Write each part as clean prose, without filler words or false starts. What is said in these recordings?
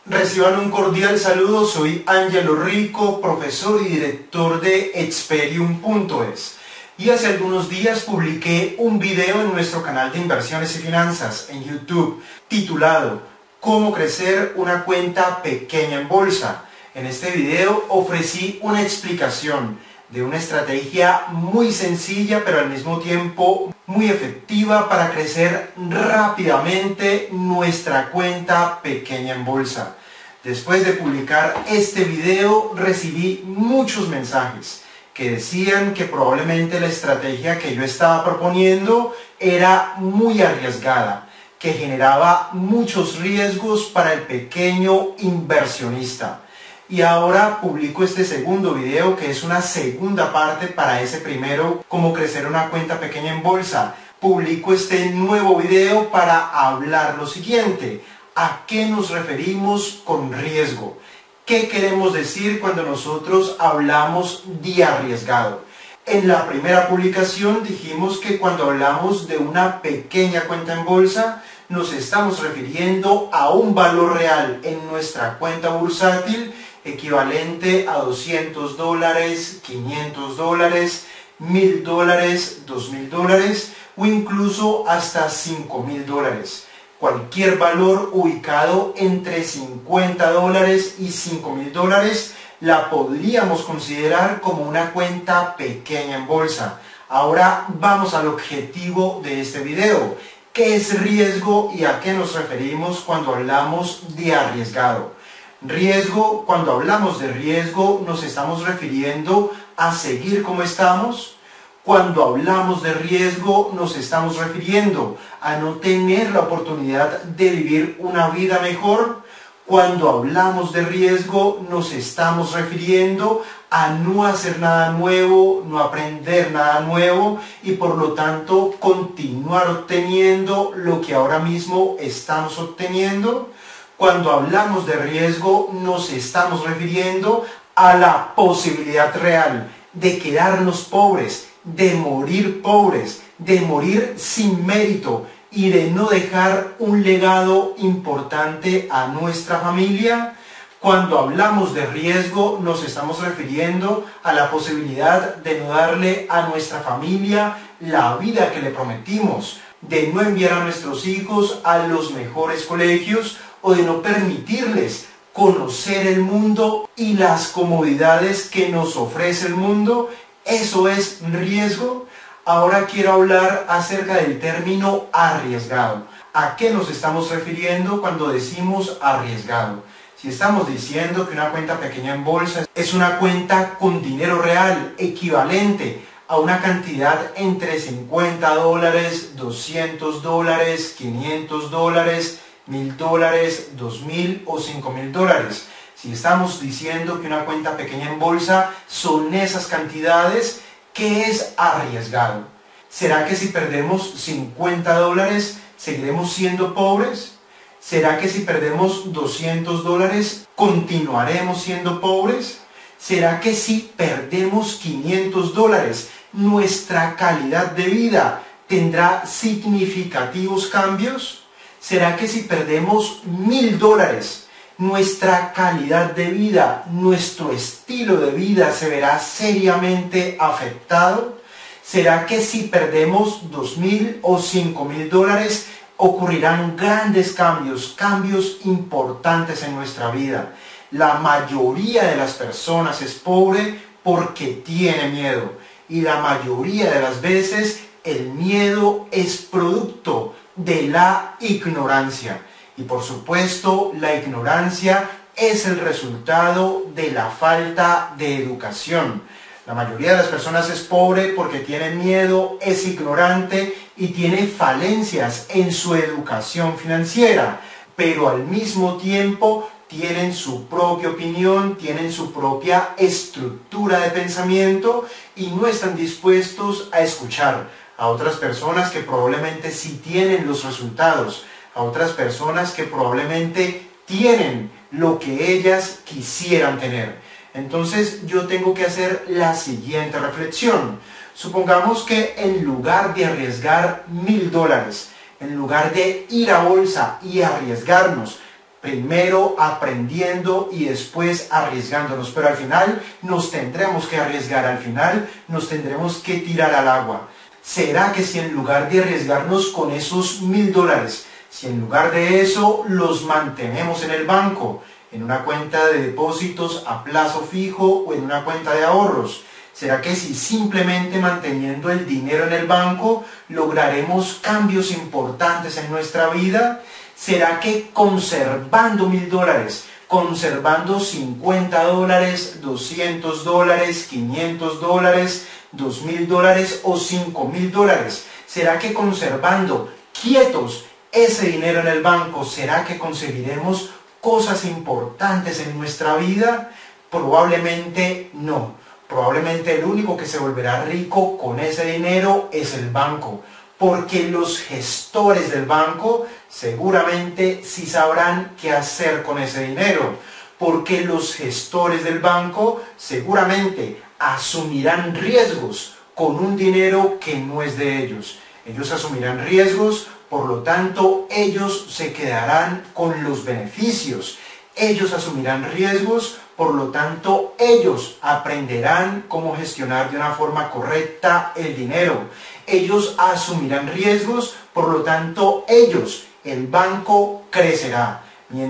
Reciban un cordial saludo, soy Ángelo Rico, profesor y director de Experium.es. Y hace algunos días publiqué un video en nuestro canal de inversiones y finanzas en YouTube titulado ¿Cómo crecer una cuenta pequeña en bolsa? En este video ofrecí una explicación de una estrategia muy sencilla pero al mismo tiempo muy efectiva para crecer rápidamente nuestra cuenta pequeña en bolsa. Después de publicar este video recibí muchos mensajes que decían que probablemente la estrategia que yo estaba proponiendo era muy arriesgada, que generaba muchos riesgos para el pequeño inversionista. Y ahora publico este segundo video que es una segunda parte para ese primero, cómo crecer una cuenta pequeña en bolsa. Publico este nuevo video para hablar lo siguiente: ¿a qué nos referimos con riesgo? ¿Qué queremos decir cuando nosotros hablamos de arriesgado? En la primera publicación dijimos que cuando hablamos de una pequeña cuenta en bolsa, nos estamos refiriendo a un valor real en nuestra cuenta bursátil equivalente a $200, $500, $1000, $2000 o incluso hasta $5000. Cualquier valor ubicado entre $50 y $5000 la podríamos considerar como una cuenta pequeña en bolsa. Ahora vamos al objetivo de este video. ¿Qué es riesgo y a qué nos referimos cuando hablamos de arriesgado? Riesgo, cuando hablamos de riesgo, nos estamos refiriendo a seguir como estamos. Cuando hablamos de riesgo, nos estamos refiriendo a no tener la oportunidad de vivir una vida mejor. Cuando hablamos de riesgo, nos estamos refiriendo a no hacer nada nuevo, no aprender nada nuevo y por lo tanto continuar obteniendo lo que ahora mismo estamos obteniendo. Cuando hablamos de riesgo, nos estamos refiriendo a la posibilidad real de quedarnos pobres, de morir pobres, de morir sin mérito y de no dejar un legado importante a nuestra familia. Cuando hablamos de riesgo, nos estamos refiriendo a la posibilidad de no darle a nuestra familia la vida que le prometimos, de no enviar a nuestros hijos a los mejores colegios o de no permitirles conocer el mundo y las comodidades que nos ofrece el mundo. Eso es riesgo. Ahora quiero hablar acerca del término arriesgado. ¿A qué nos estamos refiriendo cuando decimos arriesgado? Si estamos diciendo que una cuenta pequeña en bolsa es una cuenta con dinero real equivalente a una cantidad entre $50, $200, $500, $1000, $2000 o $5000. Si estamos diciendo que una cuenta pequeña en bolsa son esas cantidades, ¿qué es arriesgado? ¿Será que si perdemos $50 seguiremos siendo pobres? ¿Será que si perdemos $200 continuaremos siendo pobres? ¿Será que si perdemos $500 nuestra calidad de vida tendrá significativos cambios? ¿Será que si perdemos $1000 nuestra calidad de vida, nuestro estilo de vida se verá seriamente afectado? ¿Será que si perdemos $2000 o $5000 ocurrirán grandes cambios, cambios importantes en nuestra vida? La mayoría de las personas es pobre porque tiene miedo y la mayoría de las veces el miedo es producto de la ignorancia. Y por supuesto, la ignorancia es el resultado de la falta de educación. La mayoría de las personas es pobre porque tiene miedo, es ignorante y tiene falencias en su educación financiera, pero al mismo tiempo tienen su propia opinión, tienen su propia estructura de pensamiento y no están dispuestos a escuchar a otras personas que probablemente sí tienen los resultados, a otras personas que probablemente tienen lo que ellas quisieran tener. Entonces yo tengo que hacer la siguiente reflexión. Supongamos que en lugar de arriesgar $1000, en lugar de ir a bolsa y arriesgarnos Primero aprendiendo y después arriesgándonos, pero al final nos tendremos que arriesgar, al final nos tendremos que tirar al agua. ¿Será que si en lugar de arriesgarnos con esos $1000, si en lugar de eso los mantenemos en el banco, en una cuenta de depósitos a plazo fijo o en una cuenta de ahorros? ¿Será que si simplemente manteniendo el dinero en el banco lograremos cambios importantes en nuestra vida? ¿Será que conservando $1000, conservando $50, $200, $500, $2000 o $5000, será que conservando quietos ese dinero en el banco, será que conseguiremos cosas importantes en nuestra vida? Probablemente no. Probablemente el único que se volverá rico con ese dinero es el banco, porque los gestores del banco seguramente sí sabrán qué hacer con ese dinero, porque los gestores del banco seguramente asumirán riesgos con un dinero que no es de ellos. Ellos asumirán riesgos, por lo tanto ellos se quedarán con los beneficios. Ellos asumirán riesgos, por lo tanto ellos aprenderán cómo gestionar de una forma correcta el dinero. Ellos asumirán riesgos, por lo tanto ellos, el banco crecerá.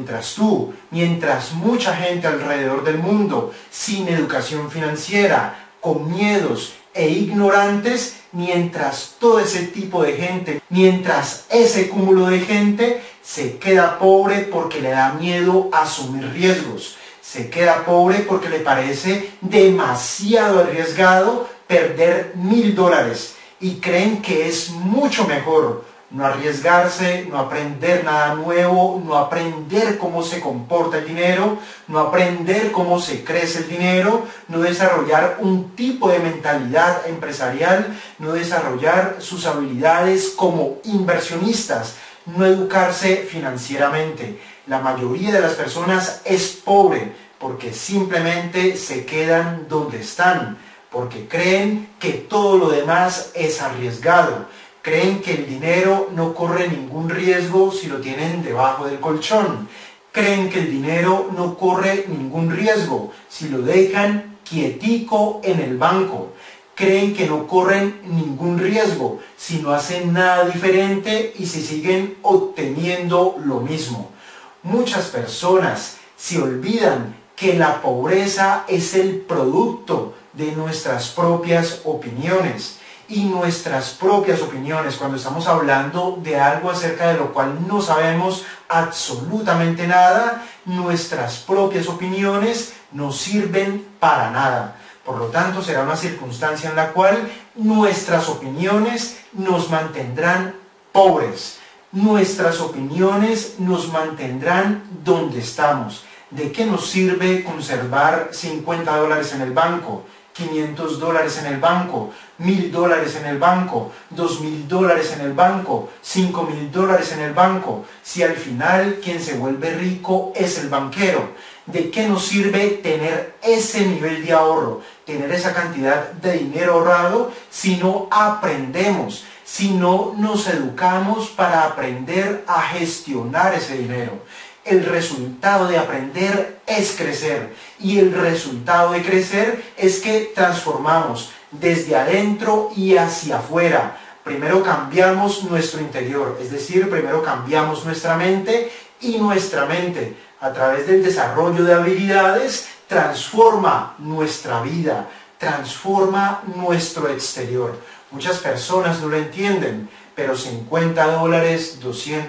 Mientras mucha gente alrededor del mundo, sin educación financiera, con miedos e ignorantes, mientras todo ese tipo de gente, mientras ese cúmulo de gente se queda pobre porque le da miedo asumir riesgos, se queda pobre porque le parece demasiado arriesgado perder $1000 y creen que es mucho mejor no arriesgarse, no aprender nada nuevo, no aprender cómo se comporta el dinero, no aprender cómo se crece el dinero, no desarrollar un tipo de mentalidad empresarial, no desarrollar sus habilidades como inversionistas, no educarse financieramente. La mayoría de las personas es pobre porque simplemente se quedan donde están, porque creen que todo lo demás es arriesgado. Creen que el dinero no corre ningún riesgo si lo tienen debajo del colchón. Creen que el dinero no corre ningún riesgo si lo dejan quietico en el banco. Creen que no corren ningún riesgo si no hacen nada diferente y si siguen obteniendo lo mismo. Muchas personas se olvidan que la pobreza es el producto de nuestras propias opiniones. Y nuestras propias opiniones, cuando estamos hablando de algo acerca de lo cual no sabemos absolutamente nada, nuestras propias opiniones no sirven para nada. Por lo tanto, será una circunstancia en la cual nuestras opiniones nos mantendrán pobres. Nuestras opiniones nos mantendrán donde estamos. ¿De qué nos sirve conservar $50 en el banco? $500 en el banco, $1000 en el banco, $2000 en el banco, $5000 en el banco, si al final quien se vuelve rico es el banquero? ¿De qué nos sirve tener ese nivel de ahorro, tener esa cantidad de dinero ahorrado, si no aprendemos, si no nos educamos para aprender a gestionar ese dinero? El resultado de aprender es crecer, y el resultado de crecer es que transformamos desde adentro y hacia afuera. Primero cambiamos nuestro interior, es decir, primero cambiamos nuestra mente, y nuestra mente, a través del desarrollo de habilidades, transforma nuestra vida, transforma nuestro exterior. Muchas personas no lo entienden, pero $50, $200,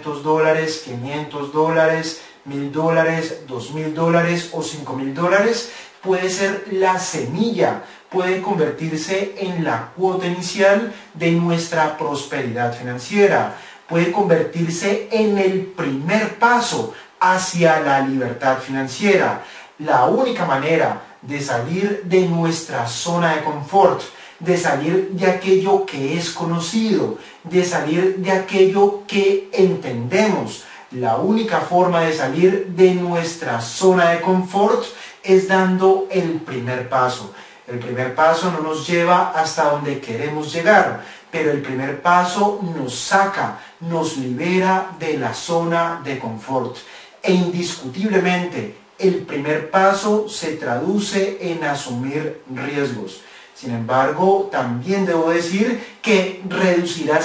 $500, $1000, $2000 o $5000 puede ser la semilla, puede convertirse en la cuota inicial de nuestra prosperidad financiera, puede convertirse en el primer paso hacia la libertad financiera. La única manera de salir de nuestra zona de confort, de salir de aquello que es conocido, de salir de aquello que entendemos, la única forma de salir de nuestra zona de confort es dando el primer paso. El primer paso no nos lleva hasta donde queremos llegar, pero el primer paso nos saca, nos libera de la zona de confort. e indiscutiblemente el primer paso se traduce en asumir riesgos. Sin embargo, también debo decir que reducirás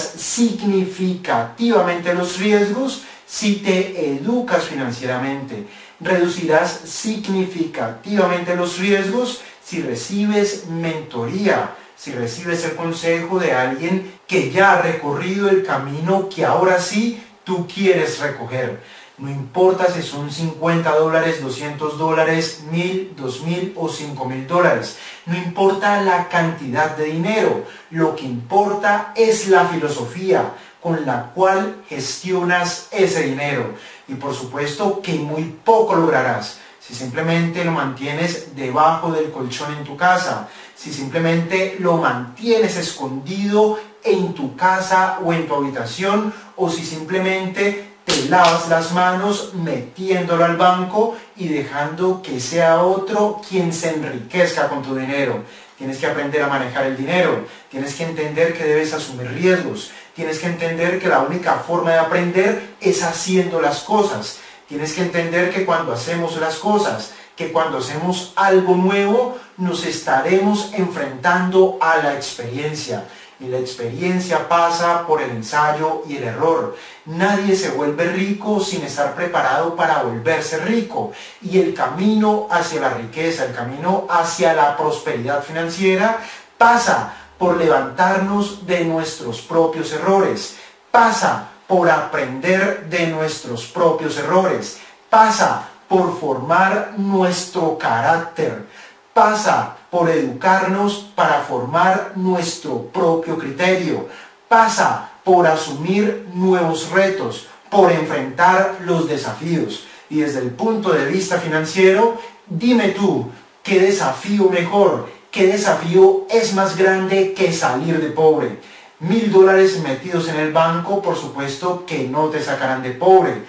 significativamente los riesgos si te educas financieramente. Reducirás significativamente los riesgos si recibes mentoría, si recibes el consejo de alguien que ya ha recorrido el camino que ahora sí tú quieres recoger. No importa si son $50, $200, $1,000, $2,000 o $5,000. No importa la cantidad de dinero. Lo que importa es la filosofía con la cual gestionas ese dinero. Y por supuesto que muy poco lograrás si simplemente lo mantienes debajo del colchón en tu casa, si simplemente lo mantienes escondido en tu casa o en tu habitación, o si simplemente te lavas las manos metiéndolo al banco y dejando que sea otro quien se enriquezca con tu dinero. Tienes que aprender a manejar el dinero, tienes que entender que debes asumir riesgos, tienes que entender que la única forma de aprender es haciendo las cosas. Tienes que entender que cuando hacemos las cosas, que cuando hacemos algo nuevo, nos estaremos enfrentando a la experiencia. Y la experiencia pasa por el ensayo y el error. Nadie se vuelve rico sin estar preparado para volverse rico. Y el camino hacia la riqueza, el camino hacia la prosperidad financiera, pasa por levantarnos de nuestros propios errores. Pasa por aprender de nuestros propios errores. Pasa por formar nuestro carácter. Pasa por educarnos para formar nuestro propio criterio. Pasa por asumir nuevos retos, por enfrentar los desafíos. Y desde el punto de vista financiero, dime tú, ¿qué desafío mejor? ¿Qué desafío es más grande que salir de pobre? $1,000 metidos en el banco, por supuesto que no te sacarán de pobre.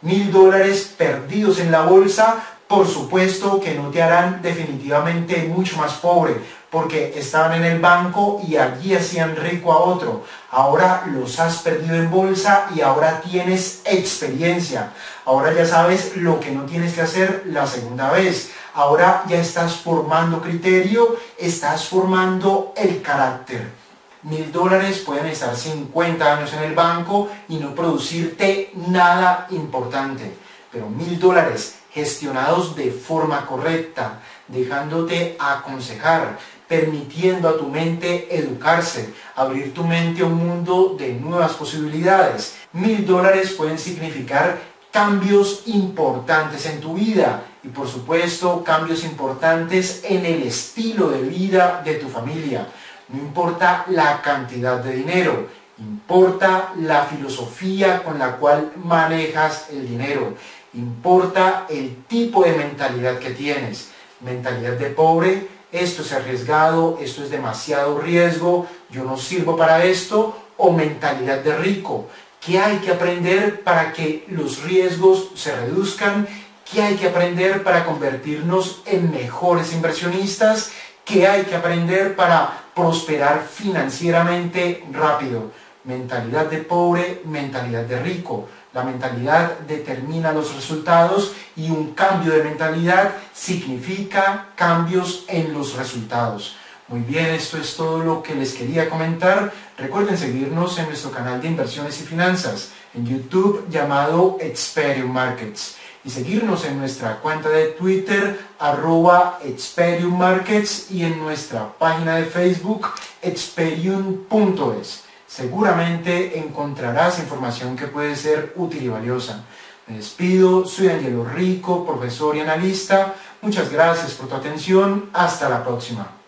$1,000 perdidos en la bolsa, por supuesto que no te harán definitivamente mucho más pobre, porque estaban en el banco y allí hacían rico a otro. Ahora los has perdido en bolsa y ahora tienes experiencia. Ahora ya sabes lo que no tienes que hacer la segunda vez. Ahora ya estás formando criterio, estás formando el carácter. $1,000 pueden estar 50 años en el banco y no producirte nada importante, pero $1,000 gestionados de forma correcta, dejándote aconsejar, permitiendo a tu mente educarse, abrir tu mente a un mundo de nuevas posibilidades. $1,000 pueden significar cambios importantes en tu vida y por supuesto cambios importantes en el estilo de vida de tu familia. No importa la cantidad de dinero, importa la filosofía con la cual manejas el dinero, importa el tipo de mentalidad que tienes. Mentalidad de pobre, esto es arriesgado, esto es demasiado riesgo, yo no sirvo para esto, o mentalidad de rico, ¿qué hay que aprender para que los riesgos se reduzcan? ¿Qué hay que aprender para convertirnos en mejores inversionistas? ¿Qué hay que aprender para prosperar financieramente rápido? Mentalidad de pobre, mentalidad de rico. La mentalidad determina los resultados y un cambio de mentalidad significa cambios en los resultados. Muy bien, esto es todo lo que les quería comentar. Recuerden seguirnos en nuestro canal de inversiones y finanzas en YouTube llamado Experium Markets y seguirnos en nuestra cuenta de Twitter @Experium Markets y en nuestra página de Facebook experium.es. Seguramente encontrarás información que puede ser útil y valiosa. Me despido, soy Angelo Rico, profesor y analista. Muchas gracias por tu atención. Hasta la próxima.